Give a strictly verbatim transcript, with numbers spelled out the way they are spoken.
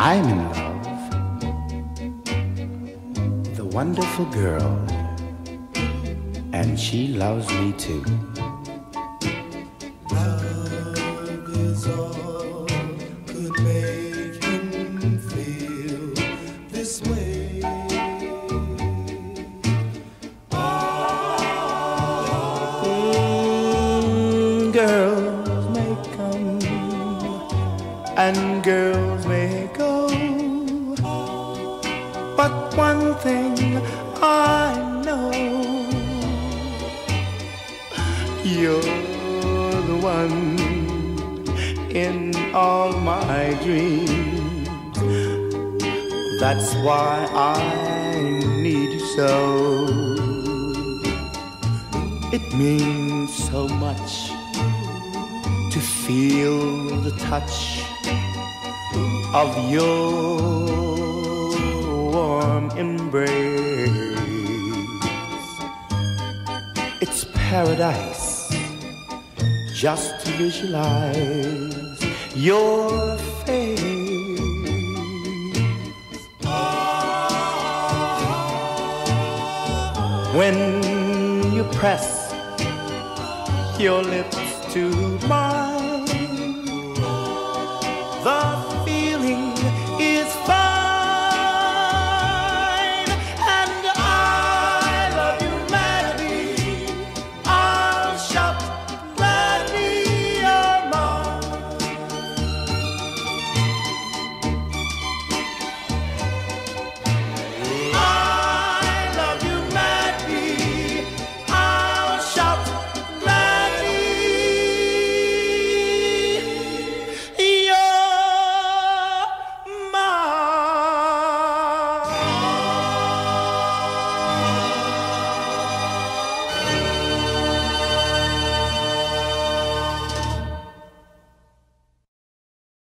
I'm in love, the wonderful girl, and she loves me too. Love is all could make him feel this way. Mm, girls may come and girls may go, but one thing I know, you're the one in all my dreams. That's why I need you so. It means so much to feel the touch of your warm embrace. It's paradise just to visualize your face. When you press your lips to mine, the